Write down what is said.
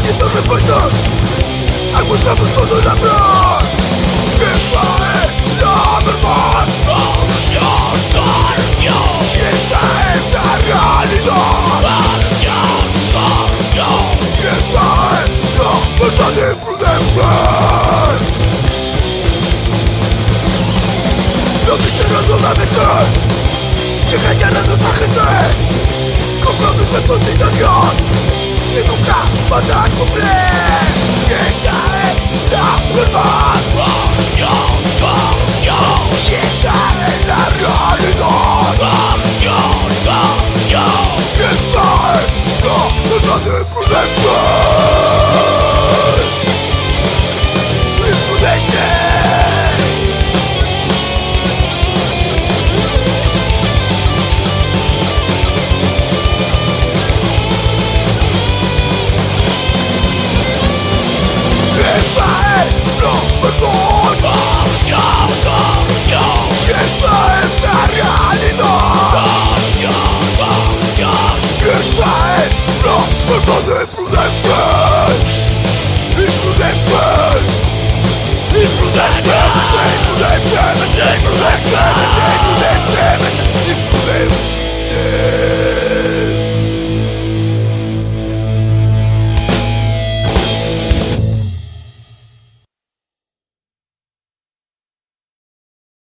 Teniendo respuestas, aguantamos todo el hambre. Esta es la verdad. Y esta es la realidad. Y esta es la verdad imprudente. No mintirán nuevamente y engañar a nuestra gente con promesas solidarias que nunca van a cumplir. Y esta es la verdad. Y esta es la realidad. Y esta es la verdad imprudente.